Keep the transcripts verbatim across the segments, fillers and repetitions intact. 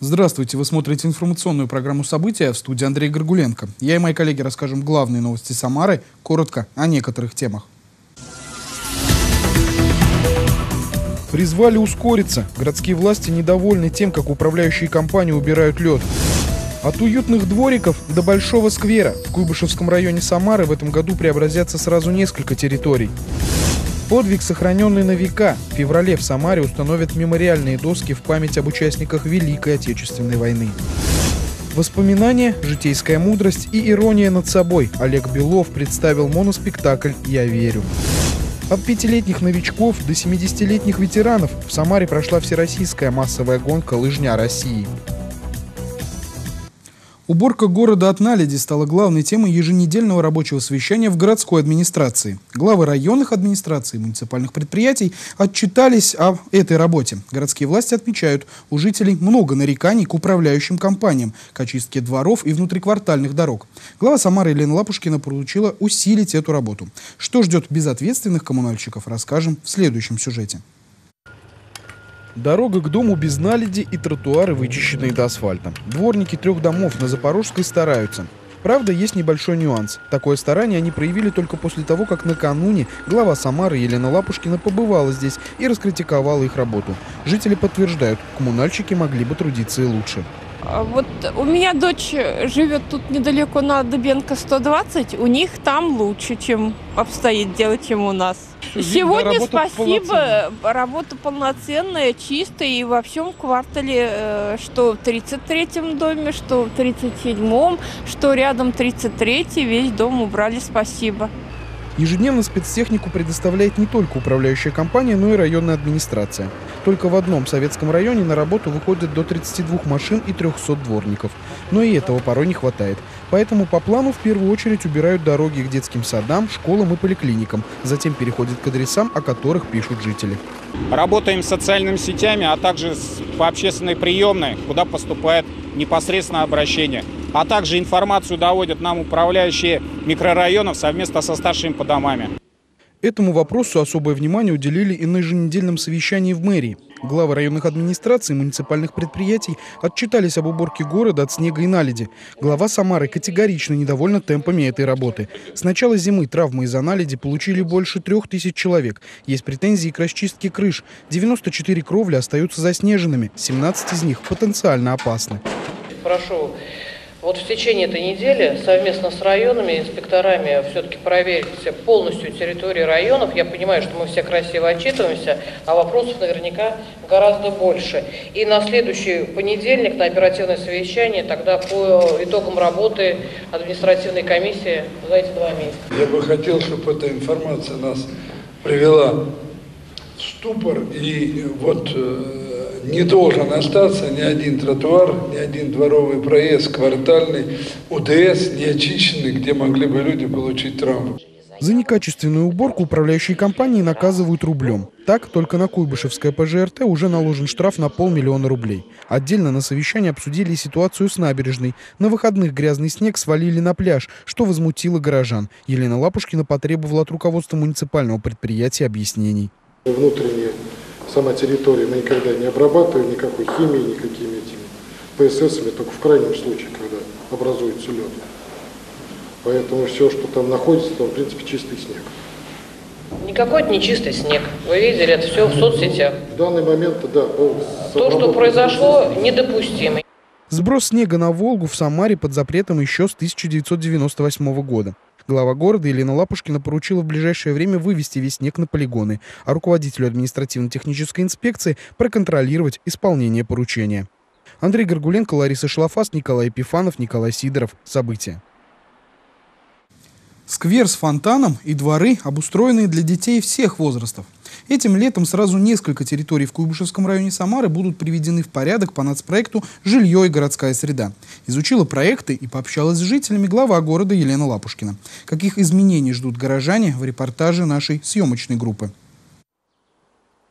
Здравствуйте, вы смотрите информационную программу «События», в студии Андрей Горгуленко. Я и мои коллеги расскажем главные новости Самары, коротко о некоторых темах. Призвали ускориться. Городские власти недовольны тем, как управляющие компании убирают лед. От уютных двориков до большого сквера. В Куйбышевском районе Самары в этом году преобразятся сразу несколько территорий. Подвиг, сохраненный на века. В феврале в Самаре установят мемориальные доски в память об участниках Великой Отечественной войны. Воспоминания, житейская мудрость и ирония над собой. Олег Белов представил моноспектакль «Я верю». От пятилетних новичков до семидесятилетних ветеранов в Самаре прошла всероссийская массовая гонка «Лыжня России». Уборка города от наледи стала главной темой еженедельного рабочего совещания в городской администрации. Главы районных администраций и муниципальных предприятий отчитались об этой работе. Городские власти отмечают, у жителей много нареканий к управляющим компаниям, к очистке дворов и внутриквартальных дорог. Глава Самары Елена Лапушкина поручила усилить эту работу. Что ждет безответственных коммунальщиков, расскажем в следующем сюжете. Дорога к дому без наледи и тротуары, вычищенные до асфальта. Дворники трех домов на Запорожской стараются. Правда, есть небольшой нюанс. Такое старание они проявили только после того, как накануне глава Самары Елена Лапушкина побывала здесь и раскритиковала их работу. Жители подтверждают, коммунальщики могли бы трудиться и лучше. Вот у меня дочь живет тут недалеко на Дыбенко сто двадцать, у них там лучше, чем обстоит дело, чем у нас. Видно, Сегодня работа спасибо, полноценная. Работа полноценная, чистая, и во всем квартале, что в тридцать третьем доме, что в тридцать седьмом, что рядом тридцать третий, весь дом убрали, спасибо. Ежедневно спецтехнику предоставляет не только управляющая компания, но и районная администрация. Только в одном советском районе на работу выходит до тридцати двух машин и трёхсот дворников. Но и этого порой не хватает. Поэтому по плану в первую очередь убирают дороги к детским садам, школам и поликлиникам. Затем переходят к адресам, о которых пишут жители. Работаем с социальными сетями, а также по общественной приемной, куда поступает непосредственно обращение. А также информацию доводят нам управляющие микрорайонов совместно со старшими по домами. Этому вопросу особое внимание уделили и на еженедельном совещании в мэрии. Главы районных администраций и муниципальных предприятий отчитались об уборке города от снега и наледи. Глава Самары категорично недовольна темпами этой работы. С начала зимы травмы из-за наледи получили больше трех тысяч человек. Есть претензии к расчистке крыш. девяносто четыре кровли остаются заснеженными, семнадцать из них потенциально опасны. Прошу вот в течение этой недели совместно с районами, инспекторами все-таки проверить полностью территории районов. Я понимаю, что мы все красиво отчитываемся, а вопросов наверняка гораздо больше. И на следующий понедельник на оперативное совещание тогда по итогам работы административной комиссии за эти два месяца. Я бы хотел, чтобы эта информация нас привела в ступор, и вот не должен остаться ни один тротуар, ни один дворовый проезд, квартальный, УДС не очищенный, где могли бы люди получить травму. За некачественную уборку управляющие компании наказывают рублем. Так, только на Куйбышевское ПЖРТ уже наложен штраф на полмиллиона рублей. Отдельно на совещании обсудили ситуацию с набережной. На выходных грязный снег свалили на пляж, что возмутило горожан. Елена Лапушкина потребовала от руководства муниципального предприятия объяснений. Внутренние сама территория мы никогда не обрабатываем никакой химией, никакими этими ПССами, только в крайнем случае, когда образуется лед. Поэтому все, что там находится, там в принципе чистый снег. Никакой это не чистый снег. Вы видели это все в соцсетях. В данный момент, да. То, что произошло, недопустимо. Сброс снега на Волгу в Самаре под запретом еще с тысяча девятьсот девяносто восьмого года. Глава города Елена Лапушкина поручила в ближайшее время вывести весь снег на полигоны, а руководителю административно-технической инспекции проконтролировать исполнение поручения. Андрей Горгуленко, Лариса Шлафас, Николай Епифанов, Николай Сидоров. События. Сквер с фонтаном и дворы, обустроенные для детей всех возрастов. Этим летом сразу несколько территорий в Куйбышевском районе Самары будут приведены в порядок по нацпроекту «Жилье и городская среда». Изучила проекты и пообщалась с жителями глава города Елена Лапушкина. Каких изменений ждут горожане в репортаже нашей съемочной группы.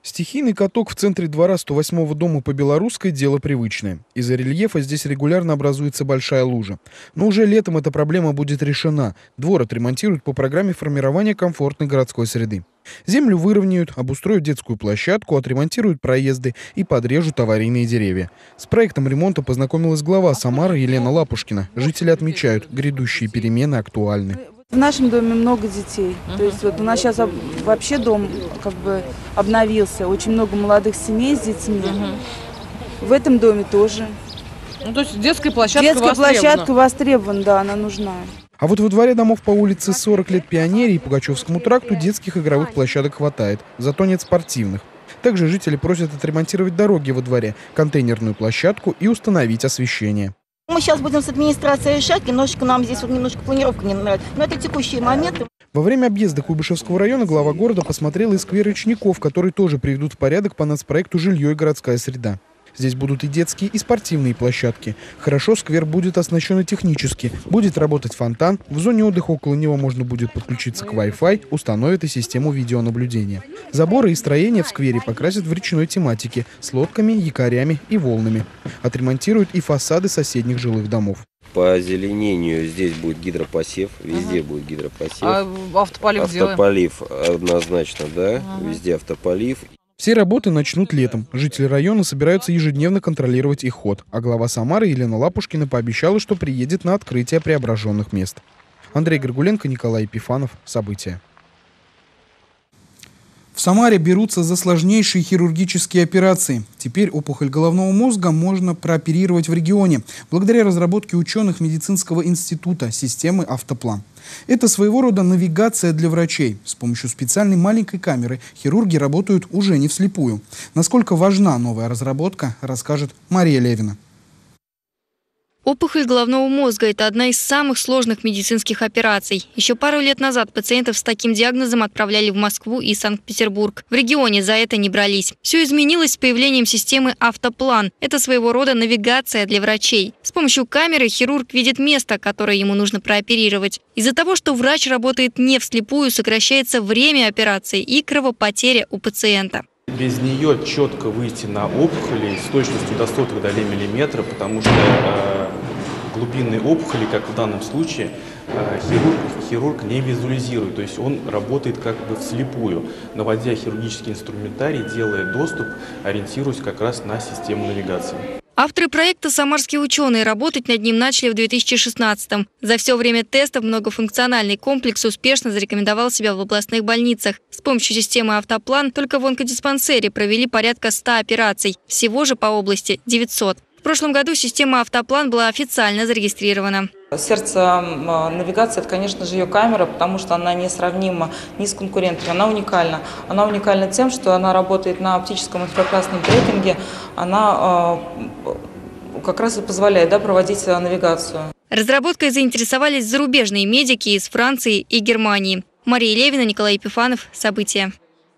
Стихийный каток в центре двора сто восьмого дома по Белорусской – дело привычное. Из-за рельефа здесь регулярно образуется большая лужа. Но уже летом эта проблема будет решена. Двор отремонтируют по программе формирования комфортной городской среды. Землю выровняют, обустроят детскую площадку, отремонтируют проезды и подрежут аварийные деревья. С проектом ремонта познакомилась глава Самары Елена Лапушкина. Жители отмечают, гредущие перемены актуальны. В нашем доме много детей. То есть вот у нас сейчас вообще дом как бы обновился. Очень много молодых семей с детьми. В этом доме тоже. Ну, то есть детская площадка Детская востребована. площадка востребована, да, она нужна. А вот во дворе домов по улице сорок лет Пионерии и Пугачевскому тракту детских игровых площадок хватает, зато нет спортивных. Также жители просят отремонтировать дороги во дворе, контейнерную площадку и установить освещение. Мы сейчас будем с администрацией решать, немножечко нам здесь вот немножко планировка не нравится. Но это текущие моменты. Во время объезда Куйбышевского района глава города посмотрела и сквер Речников, которые тоже приведут в порядок по нацпроекту «Жилье и городская среда». Здесь будут и детские, и спортивные площадки. Хорошо, сквер будет оснащен и технически. Будет работать фонтан. В зоне отдыха около него можно будет подключиться к Wi-Fi, установят и систему видеонаблюдения. Заборы и строения в сквере покрасят в речной тематике с лодками, якорями и волнами. Отремонтируют и фасады соседних жилых домов. По озеленению здесь будет гидропосев, везде ага. будет гидропосев. А автополив Автополив делаем? Однозначно, да, ага. везде автополив. Все работы начнут летом. Жители района собираются ежедневно контролировать их ход. А глава Самары Елена Лапушкина пообещала, что приедет на открытие преображенных мест. Андрей Горгуленко, Николай Епифанов. События. В Самаре берутся за сложнейшие хирургические операции. Теперь опухоль головного мозга можно прооперировать в регионе, благодаря разработке ученых медицинского института системы «Автоплан». Это своего рода навигация для врачей. С помощью специальной маленькой камеры хирурги работают уже не вслепую. Насколько важна новая разработка, расскажет Мария Левина. Опухоль головного мозга – это одна из самых сложных медицинских операций. Еще пару лет назад пациентов с таким диагнозом отправляли в Москву и Санкт-Петербург. В регионе за это не брались. Все изменилось с появлением системы «Автоплан». Это своего рода навигация для врачей. С помощью камеры хирург видит место, которое ему нужно прооперировать. Из-за того, что врач работает не вслепую, сокращается время операции и кровопотеря у пациента. Без нее четко выйти на опухоли с точностью до сотых долей миллиметра, потому что э, глубинные опухоли, как в данном случае, э, хирург, хирург не визуализирует. То есть он работает как бы вслепую, наводя хирургический инструментарий, делая доступ, ориентируясь как раз на систему навигации. Авторы проекта «Самарские ученые» работать над ним начали в две тысячи шестнадцатом. За все время тестов многофункциональный комплекс успешно зарекомендовал себя в областных больницах. С помощью системы «Автоплан» только в онкодиспансере провели порядка ста операций. Всего же по области девятьсот. В прошлом году система «Автоплан» была официально зарегистрирована. Сердце навигации – это, конечно же, ее камера, потому что она несравнима ни с конкурентами. Она уникальна. Она уникальна тем, что она работает на оптическом инфракрасном трекинге. Она э, как раз и позволяет да, проводить навигацию. Разработкой заинтересовались зарубежные медики из Франции и Германии. Мария Левина, Николай Епифанов. События.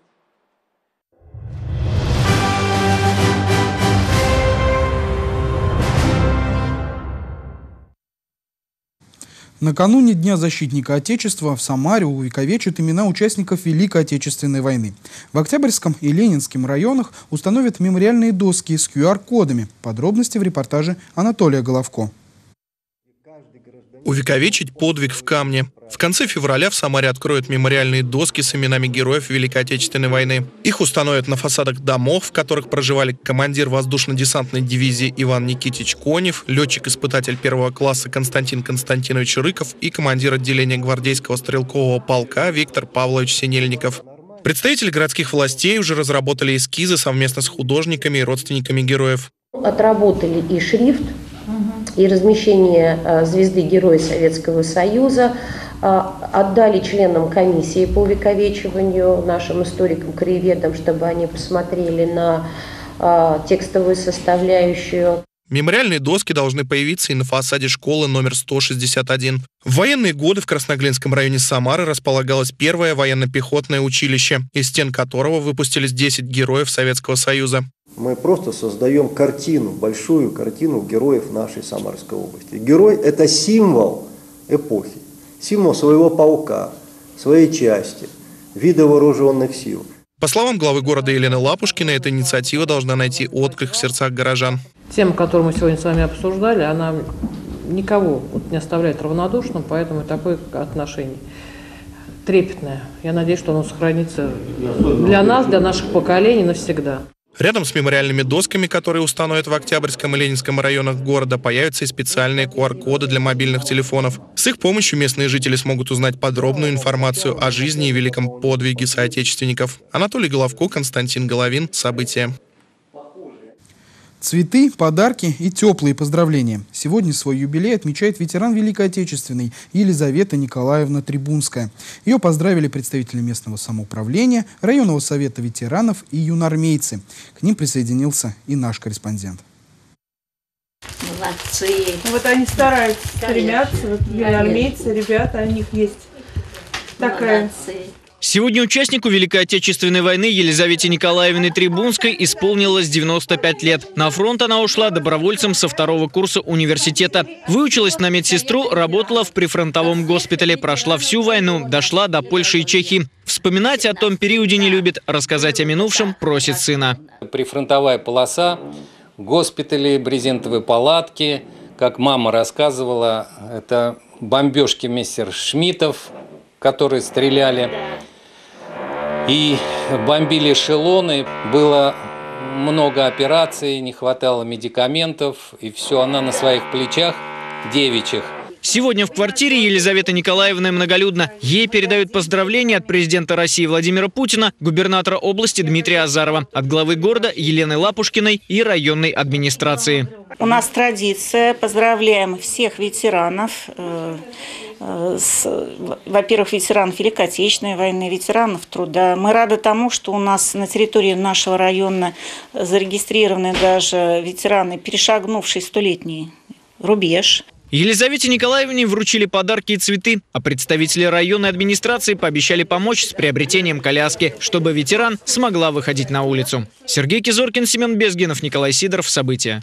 Накануне Дня защитника Отечества в Самаре увековечат имена участников Великой Отечественной войны. В Октябрьском и Ленинском районах установят мемориальные доски с ку ар кодами. Подробности в репортаже Анатолия Головко. Увековечить подвиг в камне. В конце февраля в Самаре откроют мемориальные доски с именами героев Великой Отечественной войны. Их установят на фасадах домов, в которых проживали командир воздушно-десантной дивизии Иван Никитич Конев, летчик-испытатель первого класса Константин Константинович Рыков и командир отделения гвардейского стрелкового полка Виктор Павлович Синельников. Представители городских властей уже разработали эскизы совместно с художниками и родственниками героев. Отработали и шрифт, и размещение звезды Героя Советского Союза, отдали членам комиссии по увековечиванию, нашим историкам-краеведам, чтобы они посмотрели на текстовую составляющую. Мемориальные доски должны появиться и на фасаде школы номер сто шестьдесят один. В военные годы в Красноглинском районе Самары располагалось первое военно-пехотное училище, из стен которого выпустились десять героев Советского Союза. Мы просто создаем картину, большую картину героев нашей Самарской области. Герой – это символ эпохи, символ своего полка, своей части, вида вооруженных сил. По словам главы города Елены Лапушкиной, эта инициатива должна найти отклик в сердцах горожан. Тема, которую мы сегодня с вами обсуждали, она никого вот не оставляет равнодушным, поэтому такое отношение трепетное. Я надеюсь, что оно сохранится для нас, для наших поколений навсегда. Рядом с мемориальными досками, которые установят в Октябрьском и Ленинском районах города, появятся и специальные ку ар коды для мобильных телефонов. С их помощью местные жители смогут узнать подробную информацию о жизни и великом подвиге соотечественников. Анатолий Головко, Константин Головин. События. Цветы, подарки и теплые поздравления. Сегодня свой юбилей отмечает ветеран Великой Отечественной Елизавета Николаевна Трибунская. Ее поздравили представители местного самоуправления, районного совета ветеранов и юнармейцы. К ним присоединился и наш корреспондент. Молодцы. Вот они стараются, стремятся, вот юнармейцы, ребята, у них есть такая... Молодцы. Сегодня участнику Великой Отечественной войны Елизавете Николаевне Трибунской исполнилось девяносто пять лет. На фронт она ушла добровольцем со второго курса университета. Выучилась на медсестру, работала в прифронтовом госпитале, прошла всю войну, дошла до Польши и Чехии. Вспоминать о том периоде не любит, рассказать о минувшем просит сына. Прифронтовая полоса, госпитали, брезентовые палатки. Как мама рассказывала, это бомбежки мессершмиттов, которые стреляли и бомбили эшелоны. Было много операций, не хватало медикаментов, и все она на своих плечах девичьих. Сегодня в квартире Елизаветы Николаевны многолюдно. Ей передают поздравления от президента России Владимира Путина, губернатора области Дмитрия Азарова, от главы города Елены Лапушкиной и районной администрации. У нас традиция, поздравляем всех ветеранов. Во-первых, ветеранов Великой Отечественной войны, ветеранов труда. Мы рады тому, что у нас на территории нашего района зарегистрированы даже ветераны, перешагнувшие столетний рубеж. Елизавете Николаевне вручили подарки и цветы, а представители районной администрации пообещали помочь с приобретением коляски, чтобы ветеран смогла выходить на улицу. Сергей Кизоркин, Семен Безгинов, Николай Сидоров. События.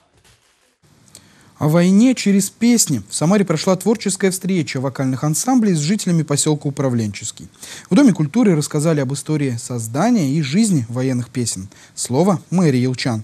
О войне через песни. В Самаре прошла творческая встреча вокальных ансамблей с жителями поселка Управленческий. В Доме культуры рассказали об истории создания и жизни военных песен. Слово Мэри Елчан.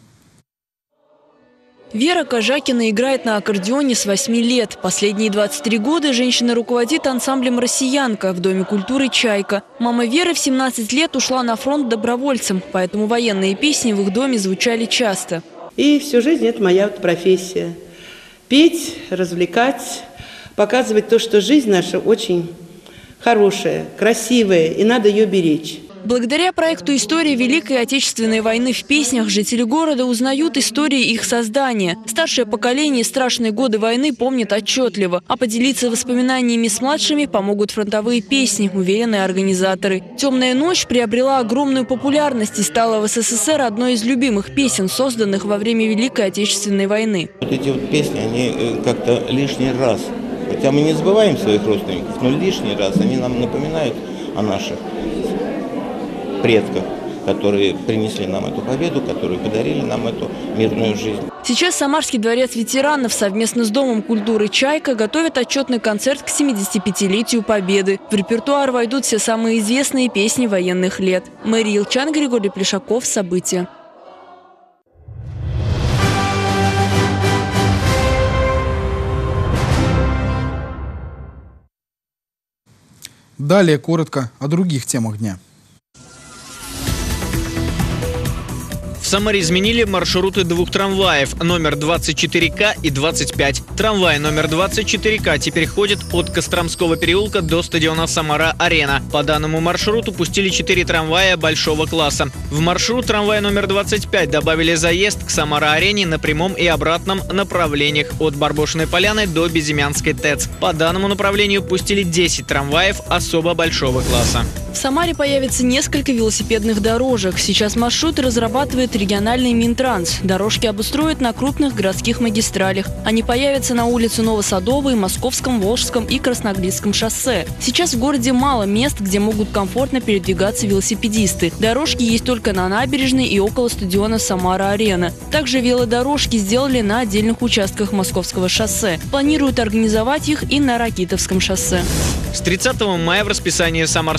Вера Кожакина играет на аккордеоне с восьми лет. Последние двадцать три года женщина руководит ансамблем «Россиянка» в Доме культуры «Чайка». Мама Веры в семнадцать лет ушла на фронт добровольцем, поэтому военные песни в их доме звучали часто. И всю жизнь это моя профессия. Петь, развлекать, показывать то, что жизнь наша очень хорошая, красивая, и надо ее беречь. Благодаря проекту «История Великой Отечественной войны» в песнях жители города узнают истории их создания. Старшее поколение страшные годы войны помнит отчетливо, а поделиться воспоминаниями с младшими помогут фронтовые песни, уверены организаторы. «Темная ночь» приобрела огромную популярность и стала в эс эс эс эр одной из любимых песен, созданных во время Великой Отечественной войны. Вот эти вот песни, они как-то лишний раз, хотя мы не забываем своих родственников, но лишний раз они нам напоминают о наших предков, которые принесли нам эту победу, которые подарили нам эту мирную жизнь. Сейчас Самарский дворец ветеранов совместно с Домом культуры «Чайка» готовят отчетный концерт к семидесятипятилетию Победы. В репертуар войдут все самые известные песни военных лет. Мэри Елчан, Григорий Плешаков. События. Далее коротко о других темах дня. В Самаре изменили маршруты двух трамваев номер двадцать четыре ка и двадцать пять. Трамвай номер двадцать четыре ка теперь ходит от Костромского переулка до стадиона «Самара-Арена». По данному маршруту пустили четыре трамвая большого класса. В маршрут трамвая номер двадцать пять добавили заезд к Самара-Арене на прямом и обратном направлениях от Барбошиной поляны до Безымянской ТЭЦ. По данному направлению пустили десять трамваев особо большого класса. В Самаре появится несколько велосипедных дорожек. Сейчас маршруты разрабатывает региональный Минтранс. Дорожки обустроят на крупных городских магистралях. Они появятся на улице Новосадовой, Московском, Волжском и Красногридском шоссе. Сейчас в городе мало мест, где могут комфортно передвигаться велосипедисты. Дорожки есть только на набережной и около стадиона «Самара-Арена». Также велодорожки сделали на отдельных участках Московского шоссе. Планируют организовать их и на Ракитовском шоссе. С тридцатого мая в расписании Самарского аэропорта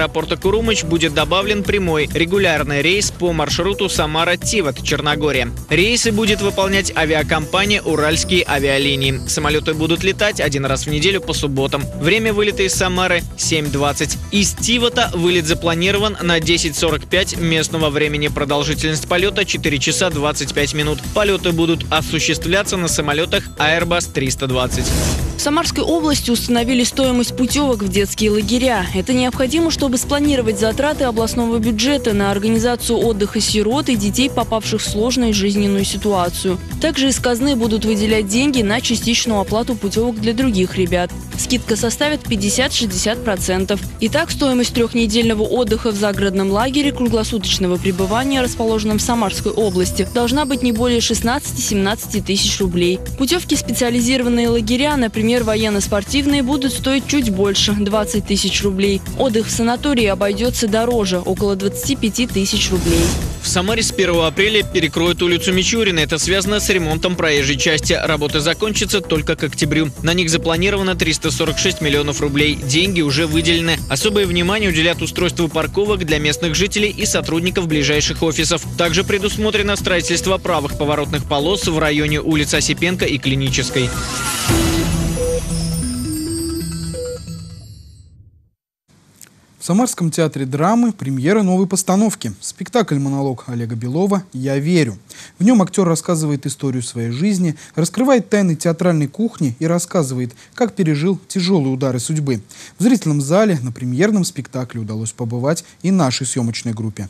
аэропорта Курумыч будет добавлен прямой регулярный рейс по маршруту Самара-Тиват, Черногория. Рейсы будет выполнять авиакомпания «Уральские авиалинии». Самолеты будут летать один раз в неделю по субботам. Время вылета из Самары – семь двадцать. Из Тивата вылет запланирован на десять сорок пять местного времени. Продолжительность полета – четыре часа двадцать пять минут. Полеты будут осуществляться на самолетах Airbus триста двадцать. В Самарской области установили стоимость путевок в детские лагеря. Это необходимо, чтобы спланировать затраты областного бюджета на организацию отдыха сирот и детей, попавших в сложную жизненную ситуацию. Также из казны будут выделять деньги на частичную оплату путевок для других ребят. Скидка составит пятьдесят-шестьдесят процентов. Итак, стоимость трехнедельного отдыха в загородном лагере круглосуточного пребывания, расположенном в Самарской области, должна быть не более шестнадцати-семнадцати тысяч рублей. Путевки в специализированные лагеря, например, военно-спортивные, будут стоить чуть больше – двадцать тысяч рублей. Отдых в санатории обойдется дороже – около двадцати пяти тысяч рублей. В Самаре с первого апреля перекроют улицу Мичурина. Это связано с ремонтом проезжей части. Работы закончатся только к октябрю. На них запланировано триста сорок шесть миллионов рублей. Деньги уже выделены. Особое внимание уделят устройству парковок для местных жителей и сотрудников ближайших офисов. Также предусмотрено строительство правых поворотных полос в районе улиц Осипенко и Клинической. В Самарском театре драмы премьера новой постановки. Спектакль-монолог Олега Белова «Я верю». В нем актер рассказывает историю своей жизни, раскрывает тайны театральной кухни и рассказывает, как пережил тяжелые удары судьбы. В зрительном зале на премьерном спектакле удалось побывать и нашей съемочной группе.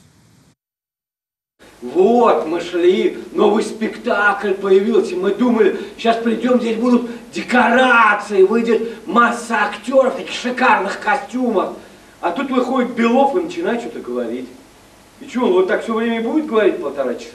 Вот, мы шли, новый спектакль появился, мы думали, сейчас придем, здесь будут декорации, выйдет масса актеров в таких шикарных костюмах. А тут выходит Белов и начинает что-то говорить. И что, он вот так все время будет говорить полтора часа?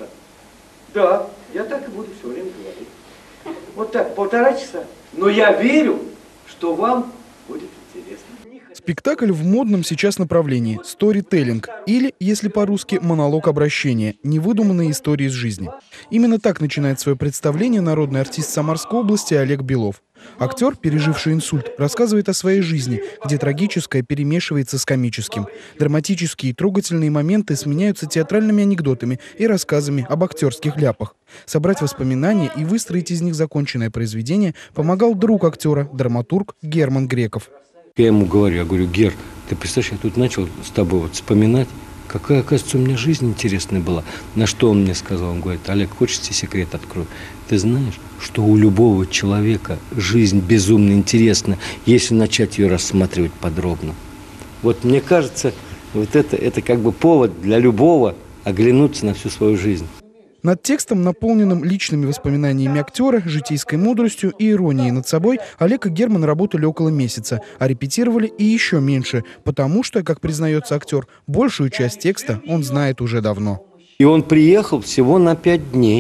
Да, я так и буду все время говорить. Вот так, полтора часа. Но я верю, что вам будет интересно. Спектакль в модном сейчас направлении – сторителлинг, или, если по-русски, монолог обращения, невыдуманные истории из жизни. Именно так начинает свое представление народный артист Самарской области Олег Белов. Актер, переживший инсульт, рассказывает о своей жизни, где трагическое перемешивается с комическим. Драматические и трогательные моменты сменяются театральными анекдотами и рассказами об актерских ляпах. Собрать воспоминания и выстроить из них законченное произведение помогал друг актера, драматург Герман Греков. Я ему говорю, я говорю, Гер, ты представляешь, я тут начал с тобой вот вспоминать, какая, оказывается, у меня жизнь интересная была. На что он мне сказал? Он говорит, Олег, хочешь тебе секрет открою? Ты знаешь, что у любого человека жизнь безумно интересна, если начать ее рассматривать подробно. Вот мне кажется, вот это, это как бы повод для любого оглянуться на всю свою жизнь. Над текстом, наполненным личными воспоминаниями актера, житейской мудростью и иронией над собой, Олег и Герман работали около месяца, а репетировали и еще меньше, потому что, как признается актер, большую часть текста он знает уже давно. И он приехал всего на пять дней.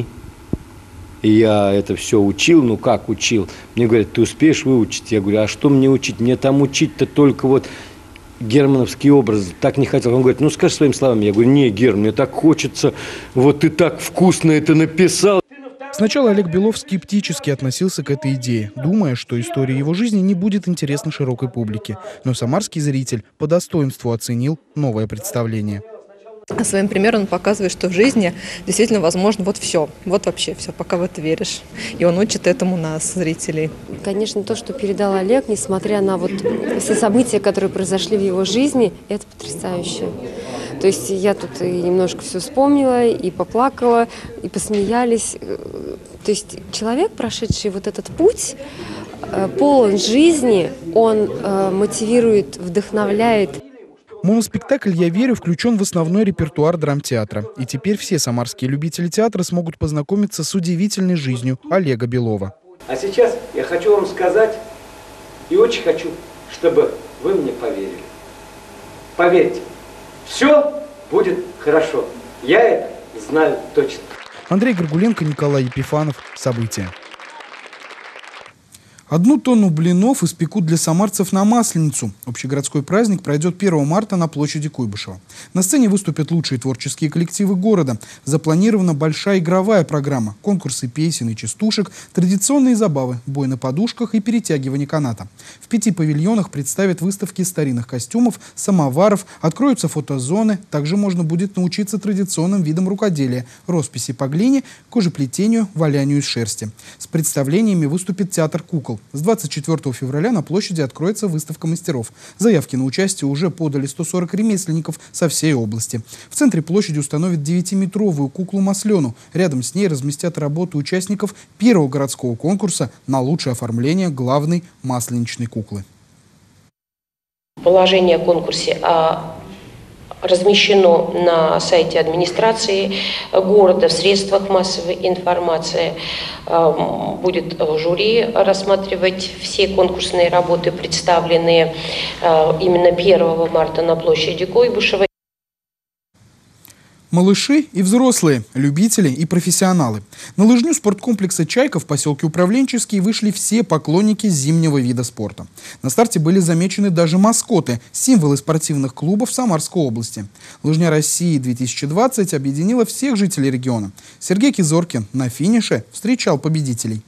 И я это все учил, ну как учил? Мне говорят, ты успеешь выучить? Я говорю, а что мне учить? Мне там учить-то только вот германовский образ, так не хотел. Он говорит, ну скажи своими словами. Я говорю, не, Герман, мне так хочется, вот ты так вкусно это написал. Сначала Олег Белов скептически относился к этой идее, думая, что история его жизни не будет интересна широкой публике. Но самарский зритель по достоинству оценил новое представление. Своим примером он показывает, что в жизни действительно возможно вот все, вот вообще все, пока в это веришь. И он учит этому нас, зрителей. Конечно, то, что передал Олег, несмотря на вот все события, которые произошли в его жизни, это потрясающе. То есть я тут и немножко все вспомнила, и поплакала, и посмеялись. То есть человек, прошедший вот этот путь, полон жизни, он мотивирует, вдохновляет. Моноспектакль «Я верю» включен в основной репертуар драмтеатра. И теперь все самарские любители театра смогут познакомиться с удивительной жизнью Олега Белова. А сейчас я хочу вам сказать, и очень хочу, чтобы вы мне поверили. Поверьте, все будет хорошо. Я это знаю точно. Андрей Горгуленко, Николай Епифанов. События. Одну тонну блинов испекут для самарцев на Масленицу. Общегородской праздник пройдет первого марта на площади Куйбышева. На сцене выступят лучшие творческие коллективы города. Запланирована большая игровая программа. Конкурсы песен и частушек, традиционные забавы, бой на подушках и перетягивание каната. В пяти павильонах представят выставки старинных костюмов, самоваров, откроются фотозоны. Также можно будет научиться традиционным видам рукоделия – росписи по глине, кожеплетению, валянию из шерсти. С представлениями выступит театр кукол. С двадцать четвёртого февраля на площади откроется выставка мастеров. Заявки на участие уже подали сто сорок ремесленников со всей области. В центре площади установят девятиметровую куклу-маслену. Рядом с ней разместят работы участников первого городского конкурса на лучшее оформление главной масленичной куклы. Положение о конкурсе о размещено на сайте администрации города, в средствах массовой информации. Будет жюри рассматривать все конкурсные работы, представленные именно первого марта на площади Куйбышева. Малыши и взрослые, любители и профессионалы. На лыжню спорткомплекса «Чайка» в поселке Управленческий вышли все поклонники зимнего вида спорта. На старте были замечены даже маскоты, символы спортивных клубов Самарской области. Лыжня России-две тысячи двадцать объединила всех жителей региона. Сергей Кизоркин на финише встречал победителей.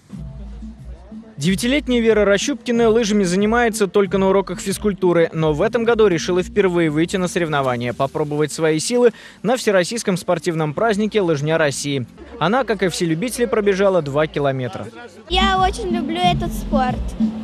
Девятилетняя Вера Рощупкина лыжами занимается только на уроках физкультуры, но в этом году решила впервые выйти на соревнования, попробовать свои силы на всероссийском спортивном празднике «Лыжня России». Она, как и все любители, пробежала два километра. Я очень люблю этот спорт.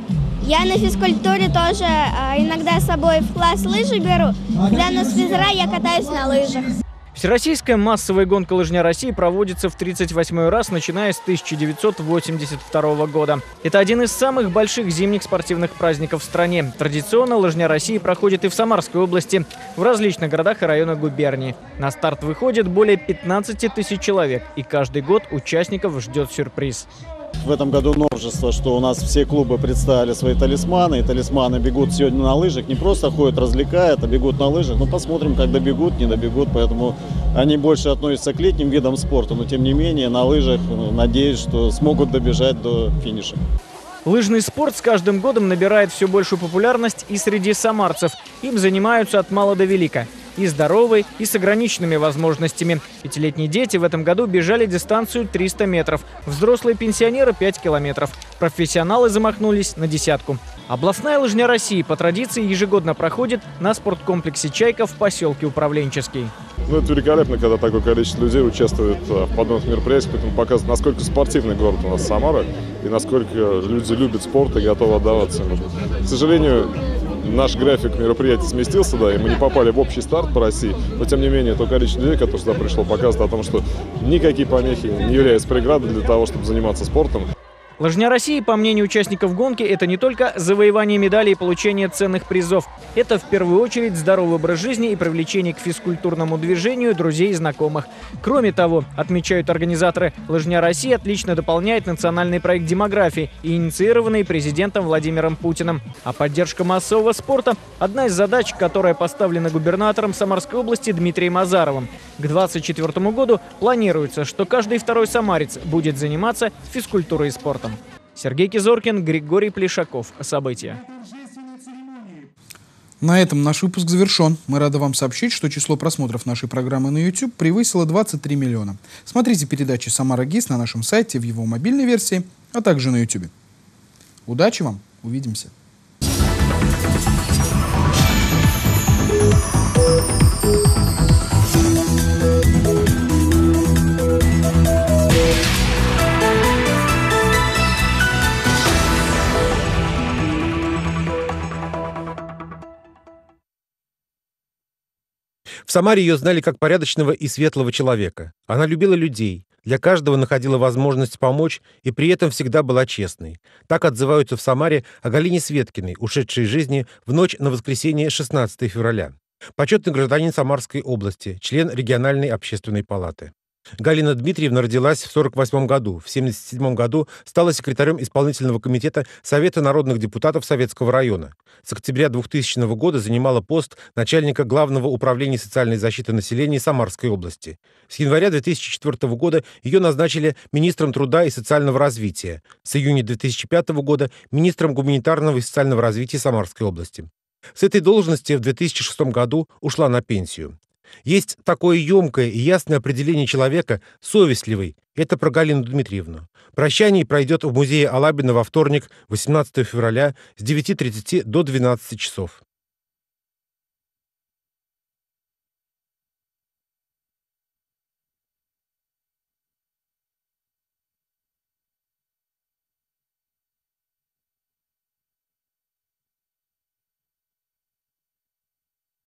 Я на физкультуре тоже иногда с собой в класс лыжи беру. Когда у нас физра, я катаюсь на лыжах. Всероссийская массовая гонка «Лыжня России» проводится в тридцать восьмой раз, начиная с тысяча девятьсот восемьдесят второго года. Это один из самых больших зимних спортивных праздников в стране. Традиционно «Лыжня России» проходит и в Самарской области, в различных городах и районах губернии. На старт выходит более пятнадцати тысяч человек, и каждый год участников ждет сюрприз. В этом году новшество, что у нас все клубы представили свои талисманы, и талисманы бегут сегодня на лыжах, не просто ходят, развлекают, а бегут на лыжах. Ну, посмотрим, как добегут, не добегут, поэтому они больше относятся к летним видам спорта, но тем не менее на лыжах, надеюсь, что смогут добежать до финиша. Лыжный спорт с каждым годом набирает все большую популярность и среди самарцев. Им занимаются от мала до велика. И здоровые, и с ограниченными возможностями. Пятилетние дети в этом году бежали дистанцию триста метров. Взрослые пенсионеры – пять километров. Профессионалы замахнулись на десятку. Областная лыжня России по традиции ежегодно проходит на спорткомплексе «Чайка» в поселке Управленческий. Ну, это великолепно, когда такое количество людей участвует в подобных мероприятиях, поэтому показывает, насколько спортивный город у нас Самара и насколько люди любят спорт и готовы отдаваться ему. К сожалению, наш график мероприятий сместился, да, и мы не попали в общий старт по России, но тем не менее то количество людей, которое сюда пришло, показывает о том, что никакие помехи не являются преградой для того, чтобы заниматься спортом. Лыжня России, по мнению участников гонки, это не только завоевание медалей и получение ценных призов. Это в первую очередь здоровый образ жизни и привлечение к физкультурному движению друзей и знакомых. Кроме того, отмечают организаторы, Лыжня России отлично дополняет национальный проект демографии, инициированный президентом Владимиром Путиным. А поддержка массового спорта – одна из задач, которая поставлена губернатором Самарской области Дмитрием Азаровым. К двадцать четвёртому году планируется, что каждый второй самарец будет заниматься физкультурой и спортом. Сергей Кизоркин, Григорий Плешаков. События. На этом наш выпуск завершен. Мы рады вам сообщить, что число просмотров нашей программы на YouTube превысило двадцать три миллиона. Смотрите передачи «Самара ГИС» на нашем сайте в его мобильной версии, а также на YouTube. Удачи вам! Увидимся! В Самаре ее знали как порядочного и светлого человека. Она любила людей, для каждого находила возможность помочь и при этом всегда была честной. Так отзываются в Самаре о Галине Светкиной, ушедшей из жизни в ночь на воскресенье шестнадцатого февраля. Почетный гражданин Самарской области, член региональной общественной палаты. Галина Дмитриевна родилась в сорок восьмом году. В семьдесят седьмом году стала секретарем исполнительного комитета Совета народных депутатов Советского района. С октября двухтысячного года занимала пост начальника Главного управления социальной защиты населения Самарской области. С января две тысячи четвёртого года ее назначили министром труда и социального развития. С июня две тысячи пятого года министром гуманитарного и социального развития Самарской области. С этой должности в две тысячи шестом году ушла на пенсию. Есть такое емкое и ясное определение человека – совестливый. Это про Галину Дмитриевну. Прощание пройдет в музее Алабина во вторник, восемнадцатого февраля, с девяти тридцати до двенадцати часов.